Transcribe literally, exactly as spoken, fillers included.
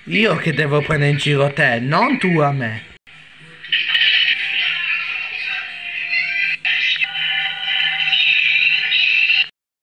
Io che devo prendere in giro te, non tu a me.